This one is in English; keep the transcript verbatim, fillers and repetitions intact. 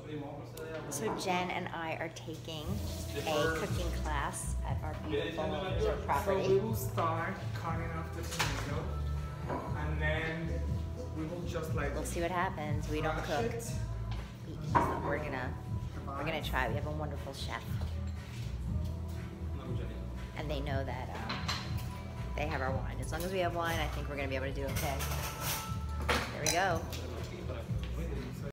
So Jen and I are taking a cooking class at our beautiful resort property. So we will start cutting off the tomato, and then we will just like. We'll see what happens. We don't cook. It. So we're gonna we're gonna try. We have a wonderful chef, and they know that um, they have our wine. As long as we have wine, I think we're gonna be able to do okay. There we go.